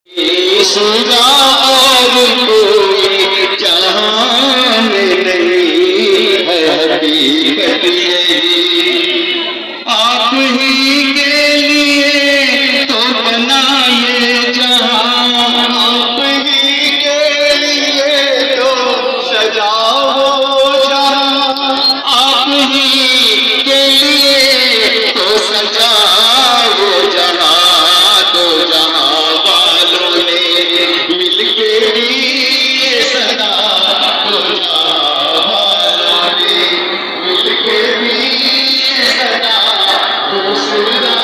سجا اور کوئی جہاں میں نہیں ہے، حقیقت یہی آپ ہی کے لیے تو بنا یہ جہاں، آپ ہی کے لیے تو سجا وہ جہاں، آپ ہی کے لیے تو سجا وہ جہاں، تو جہاں والوں نے مل کے بھی سجا، تو جہاں والوں نے مل کے بھی سجا، تو سجا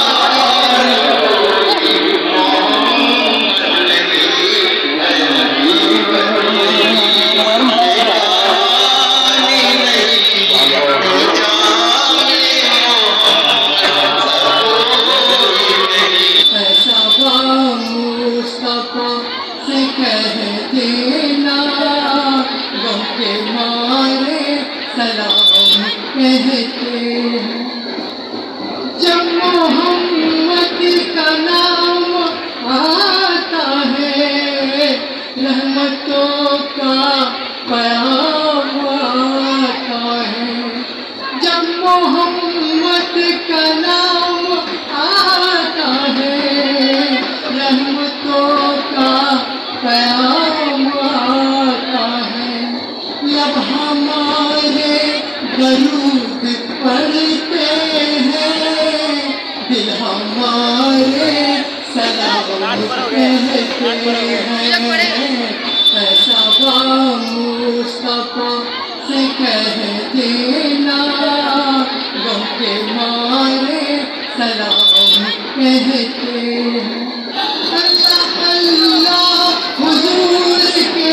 جب محمد کا نام آتا ہے، رحمتوں کا پیام آتا ہے، جب محمد کا نام آتا ہے، رحمتوں کا پیام آتا ہے، جب ہمارے درود پڑھتے ہیں، دل ہمارے سلام کہتے ہیں، ایسا با مصطفیٰ سے کہہ دینا، غم کے مارے سلام کہتے ہیں، اللہ اللہ حضور کے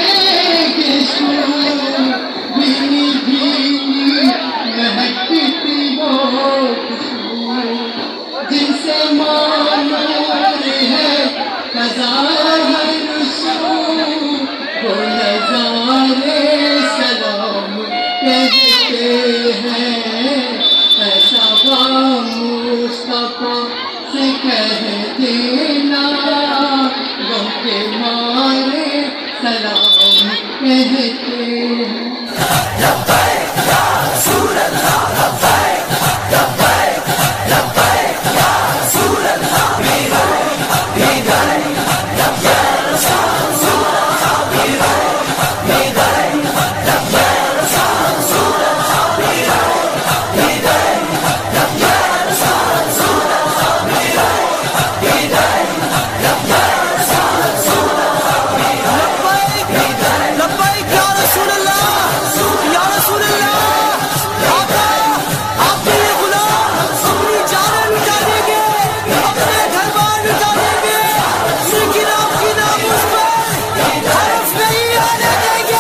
گشتوں بھینی بھینی مہکتی وہ خوشبو، جن سے معمور ہے قضا ہر سو، وہ نظارے سلام کہتے ہیں، ایسا با مصطفیٰ سے کہہ دینا، غم کے مارے سلام کہتے ہیں۔ لبیک یا رسول اللہ، لبیک لبیک لبیک یا رسول اللہ، لبیک یا رسول اللہ، لبیک یا رسول اللہ، لبیک یا رسول اللہ، لبیک یا رسول اللہ، لبیک یا رسول اللہ، یا رسول اللہ، آقا آپ کے غلام اپنی جانیں لٹا دیں گے، اپنے گھر بار لٹا دیں گے، ان کی ناموس پر حرف نہیں آنے دیں گے،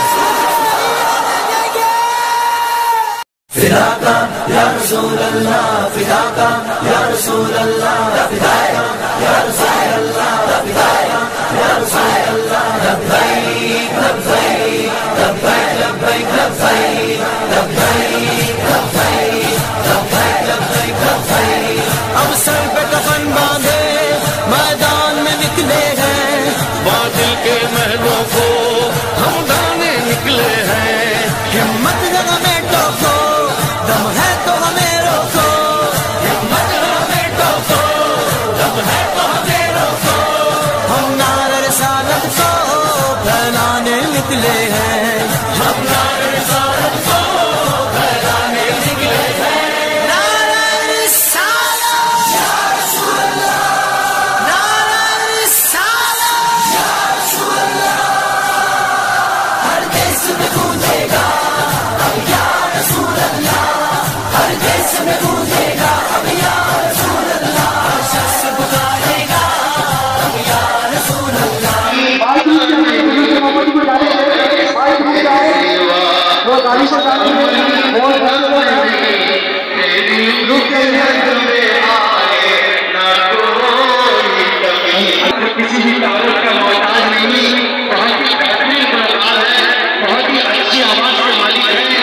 فداکا یا رسول اللہ، فداکا یا رسول اللہ، فداکا یا رسول اللہ، فداکا یا رسول اللہ، لبیک لبیک لبیک لبیک لبیک لبیک لبیک لبیک لبیک، اب سر پہ کفن باندھے میدان میں نکلے ہیں، باطل کے محلوں کو ہم ڈالنے نکلے ہیں، ہمت ہے ہمیں ٹوکو، دم ہے تو ہمیں روکو، ہمت ہے ہمیں ٹوکو، دم ہے تو ہمیں روکو، ہم نعرہ رسالت کو پھیلانے نکلے ہیں، ہم نعرہ رسالت کو پھیلانے نکلے ہیں، نعرہ رسالت یا رسول اللہ، نعرہ رسالت یا رسول اللہ، ہر دیس میں گونجے گا اب یا رسول اللہ، ہر دیس میں گونجے گا اب یا رسول اللہ، ہر شخص پکارے گا اب یا رسول اللہ۔ کسی بھی تعارف کا محتاج نہیں، بہت ہی بہترین گلوکار ہے، بہت ہی اچھی آواز کے مالک ہے۔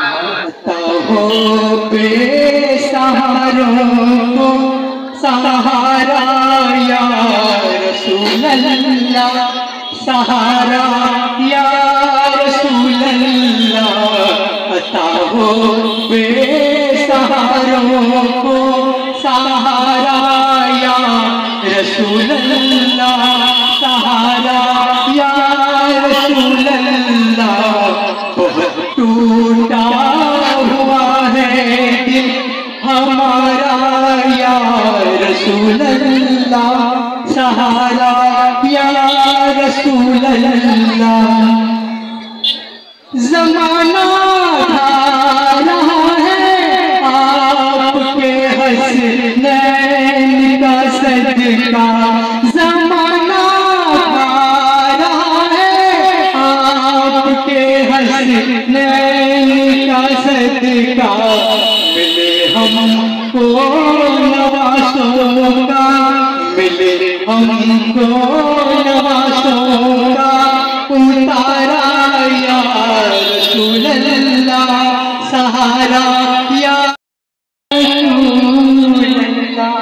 ہو بے سہاروں کو سہارا یا رسول اللہ سہارا یا رسول اللہ عطا ہو بے سہاروں کو سہارا یا رسول اللہ سہارا یا رسول اللہ بہت ٹوٹا ہوا ہے دل ہمارا یا رسول اللہ سہارا یا رسول اللہ زمانہ کھا رہا ہے آپ کے حسنین کا صدقہ زمانہ کھا رہا ہے آپ کے حسنین کا صدقہ ملے ہم کو نوازوں کا ملے ہم کو نوازوں کا اتارا یا رسول اللہ سہارا یا رسول اللہ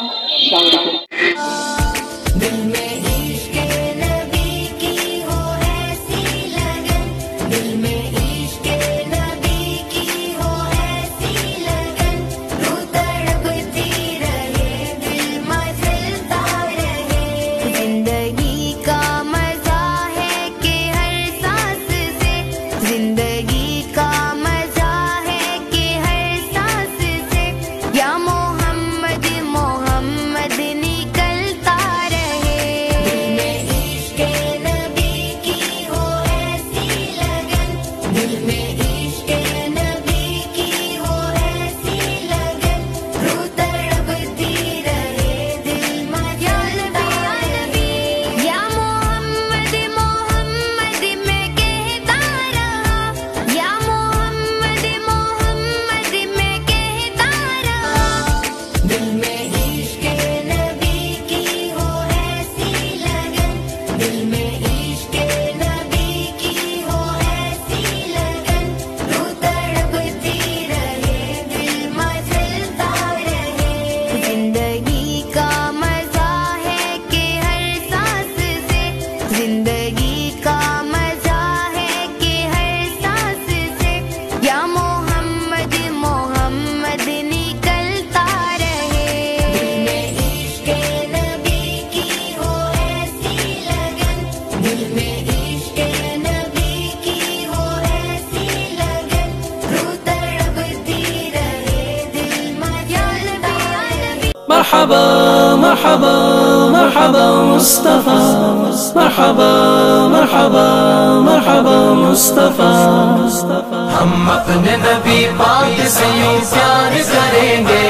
دل میں عشق نبی کی ہو ایسی لگن دل میں عشق نبی کی ہو ایسی لگن رو تڑپتی رہے دل مچلتا رہے زندگی کا مزہ ہے کہ ہر سانس سے زندگی کا مزہ ہے کہ ہر سانس سے یا محمد محمد نکلتا رہے دل میں عشق نبی کی ہو ایسی لگن دل میں عشق نبی کی ہو ایسی لگن رو تڑپتی رہے دل مچلتا رہے یا محمد محمد میں کہتا رہا یا محمد محمد میں کہتا رہا دل میں عشق نبی کی ہو ایسی لگن دل میں عشق نبی کی ہو ایسی لگن رو تڑپتی رہے دل مچلتا رہے زندگی کا مزہ ہے کہ ہر سانس سے زندگی کا مزہ ہے کہ ہر سانس سے یا محمد محمد نکلتا رہے دل میں عشق نبی کی ہو ایسی لگن دل میں عشق نبی کی ہو ایسی لگن رو تڑپتی رہے دل مچلتا رہے مرحبا مرحبا مرحبا مصطفى مرحبا مرحبا مرحبا مصطفى ہم اپنے نبی پاک سے یوں پیار کریں گے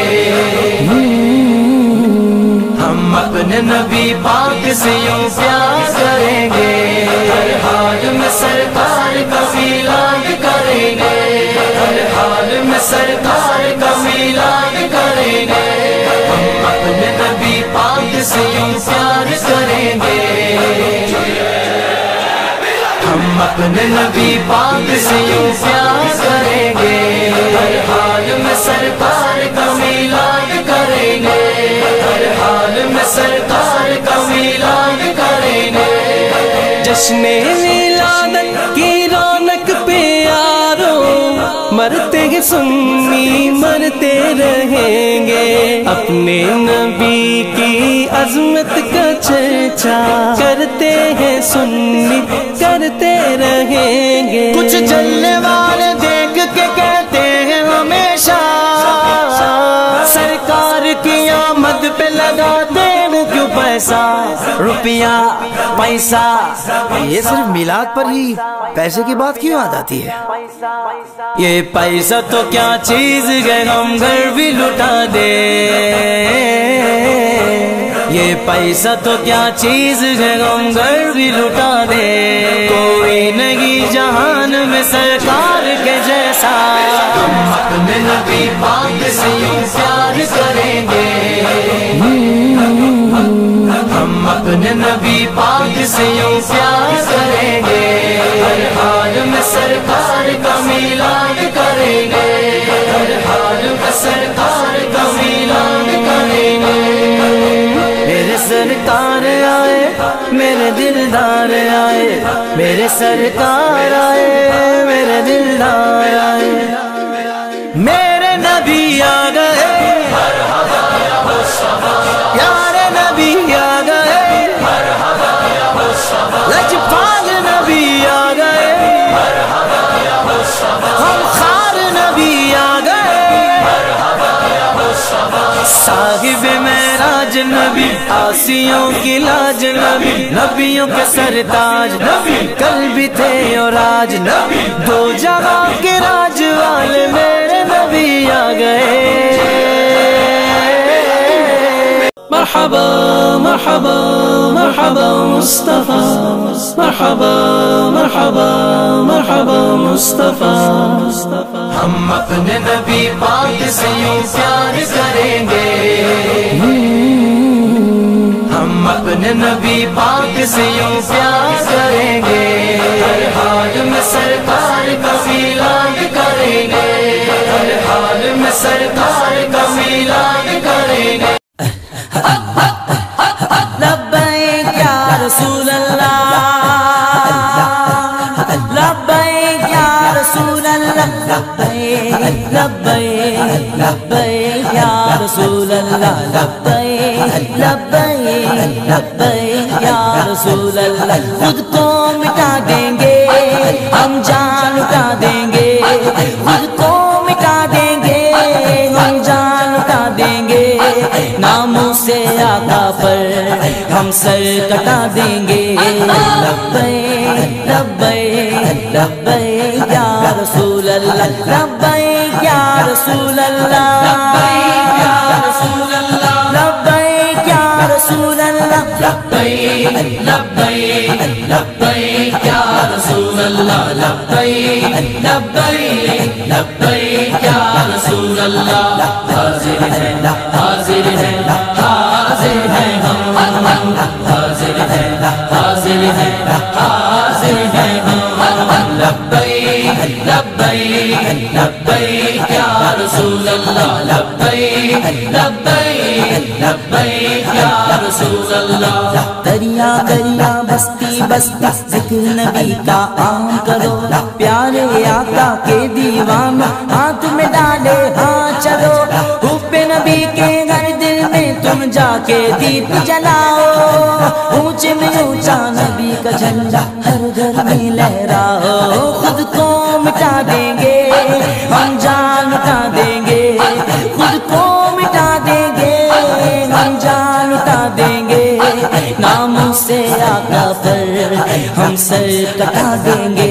ہم اپنے نبی پاک سے یوں پیار کریں گے ہر حال میں سرکار کا میلاد کریں گے ہر حال میں سرکار کا میلاد کریں گے ہم اپنے نبی پاک سے یوں پیار کریں گے ہم اپنے نبی پاک سے یوں پیار کریں گے ہر حال میں سرکار کا میلاد کریں گے ہر حال میں سرکار کا میلاد کریں گے جشن میلادت کی رونق پہ یارو مرتے ہیں سنی مرتے رہیں گے اپنے نبی کی عظمت کا چرچا کرتے ہیں سنی کرتے رہیں گے کچھ جلنے والے دیکھ کے کہتے ہیں ہمیشہ سرکار کی آمد پہ لگاتے ہیں کیوں پیسہ روپیہ پیسہ یہ صرف میلاد پر ہی پیسے کی بات کیوں یاد آتی ہے؟ یہ پیسہ تو کیا چیز ہے ہم گھر بھی لٹا دے یہ پیسہ تو کیا چیز ہے ہم گھر بھی لٹا دے کوئی نہیں جہان میں سرکار کے جیسا ہم اپنے نبی پاک سے یوں پیار کریں گے ہم اپنے نبی پاک سے یوں پیار کریں گے ہر حال میں سرکار کا میلاد کریں گے ہر حال میں سرکار کا میلاد کریں گے میرے سرکار آئے میرے دلدار آئے، میرے سرکار آئے، میرے دلدار آئے، میرے نبی آ گئے، پیارے نبی آ گئے، لجپال نبی آ گئے، ہم خار نبی آ گئے، صاحب معراج نبی، آسیوں کی لاج نبی، نبیوں کے سرتاج نبی، کل بھی تھے اور آج نبی، دو جہاں کے راج والے میرے نبی آ گئے۔ مرحبا مرحبا مرحبا مصطفیٰ، مرحبا مرحبا مرحبا مصطفیٰ، ہم اپنے نبی پاک سے یوں پیار کریں گے، ہم اپنے نبی پاک سے یوں پیار کریں گے، ہر حال میں سرکار کا میلاد کریں گے، ہر حال میں سرکار کا میلاد کریں گے۔ لبیک یا رسول اللہ، لبیک یا رسول اللہ، لبیک لبیک لبیک یا رسول اللہ، لبیک لبیک لبیک یا رسول اللہ، خود کو مٹا دیں گے ہم جان لٹا دیں گے، خود کو مٹا دیں گے ہم جان لٹا دیں گے، ناموں سے آقا پر ہم سر کٹا دیں گے، لبیک لبیک لبیک یا رسول اللہ، لبیک یا رسول اللہ، لبیک یا رسول اللہ، لبیک یا رسول اللہ، لبیک لبیک لبیک یا رسول اللہ، لبیک لبیک لبیک یا رسول اللہ، حاضر ہے حاضر ہے حاضر ہے ہم، حاضر ہے حاضر ہے حاضر ہے ہم، لبیک لبیک لبیک یا رسول اللہ، لبیک لبیک لبیک یا رسول اللہ، دریا دریا بستی بستی ذکر نبی کا عام کرو، پیارے آقا کے دیوان ہاتھ میں ڈالے ہاں چلو، حب نبی کے گھر دل میں تم جا کے دیپ جلاؤ، اونچے میں اونچا نبی کا جھنڈا ہر گھر میں لہراؤ، خود کو مٹا دیں گے ہم جان لٹا دیں گے، خود کو مٹا دیں گے ہم جان لٹا دیں گے، ناموں سے آقا پر ہم سر کٹا دیں گے،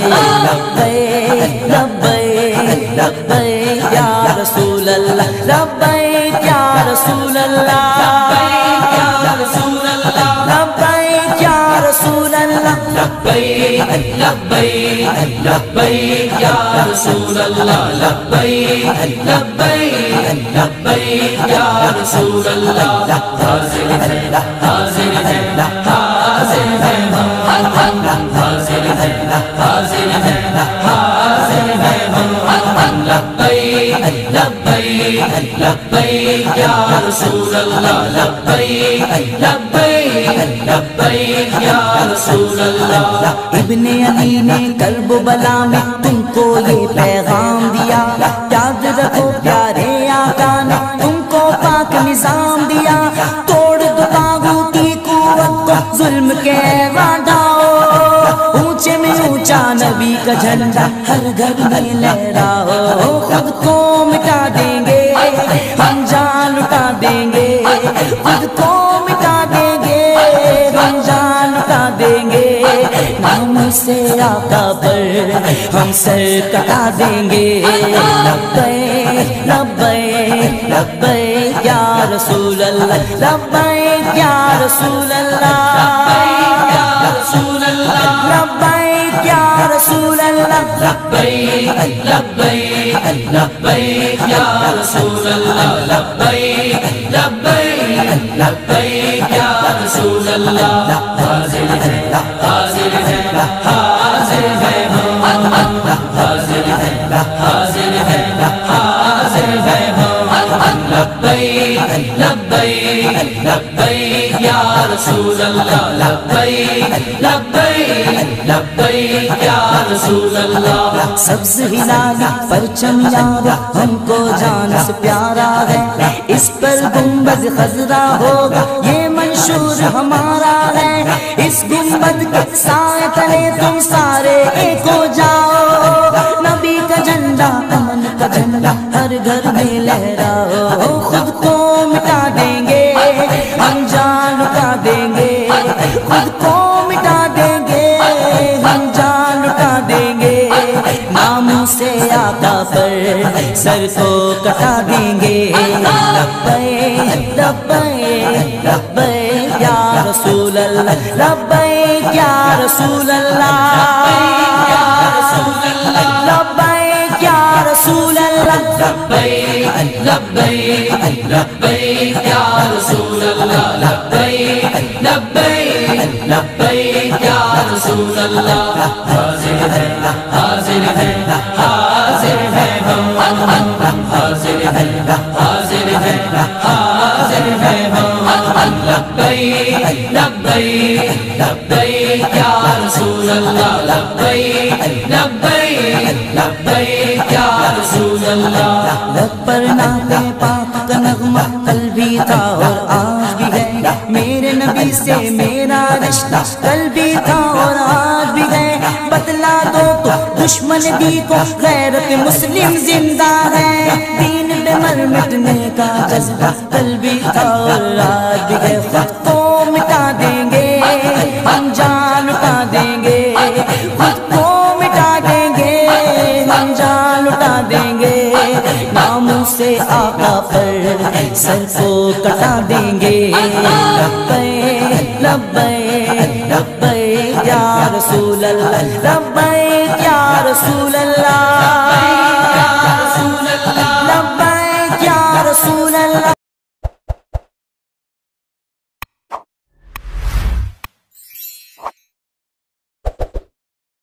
لبیک لبیک لبیک یا رسول اللہ، لبیک یا رسول اللہ، لبیک یا رسول اللہ، لبیک یا رسول اللہ، لبیک لبیک لبیک یا رسول اللہ، لبیک لبیک لبیک یا رسول اللہ، حاضر ہے حاضر ہے حاضر ہے ہم، حاضر ہے حاضر ہے حاضر ہے ہم، لبیک لبیک لبیک یا رسول اللہ، لبیک لبیک لبیک یا رسول اللہ، ابن علی نے کرب و بلا میں تم کو یہ پیغام دیا، یاد رکھو پیارے آقا نے تم کو پاک نظام دیا، توڑ دو طاغوتی قوت کو ظلم کے وعداؤ، اونچے میں اونچا نبی کا جھنڈا ہر گھر میں لہراؤ، خود کو مٹا دیں گے ہم جان لٹا دیں گے، خود کو مٹا دیں گے ہم جان لٹا دیں گے، نام سے آقا پر ہم سر کٹا دیں گے، لبیک لبیک لبیک یا رسول اللہ، لبیک یا رسول اللہ، لبیک یا رسول اللہ، لبیک یا رسول اللہ، لبیک لبیک لبیک یا رسول اللہ، لبیک لبیک لبیک یا رسول اللہ، حاضر ہے حاضر ہے حاضر ہے ہم، حاضر ہے حاضر ہے حاضر ہے ہم، لبیک لبیک لبیک یا رسول اللہ لبیک لبیک لبیک یا رسول اللہ سبز ہلال پرچم یار ہم کو جان سے پیارا ہے اس پر گنبد خضرا ہوگا یہ منشور ہمارا ہے اس گنبد کے سائے تلے تم سارے ایک ہو جاؤ نبی کا جھنڈا امن کا جھنڈا ہر گھر میں لہراؤ خود کو مٹا دیں گے ہم جان لٹا دیں گے خود کو مٹا دیں گے ہم جان لٹا دیں گے نام سے آقا پر سر کو کٹا دیں گے لبیک لبیک لبیک یا رسول اللہ لبیک یا رسول اللہ لبیک یا رسول اللہ لبیک لبیک لبیک یا رسول اللہ لبیک لبیک لبیک یا رسول اللہ حاضر ہے حاضر ہے حاضر ہے ہم حاضر ہے حاضر ہے حاضر ہے ہم لبیک لبیک لبیک یا رسول اللہ لبیک لبیک لبیک یا رسول اللہ لب پر نعت پاک کا نغمہ کل بھی تھا اور آج بھی ہے میرے نبی سے میرا رشتہ کل بھی تھا اور آج بھی ہے بتلا دو تو دشمن بھی کو غیرت مسلم زندہ ہے دین پہ مر مٹنے کا جذبہ کل بھی تھا اور آج بھی ہے خود کو مٹا دیں گے ہم جان لٹا دیں گے خود کو مٹا دیں گے ہم جان لٹا دیں گے ناموں سے آقا پر سر کو کٹا دیں گے لبیک لبیک لبیک یا رسول اللہ لبیک یا رسول اللہ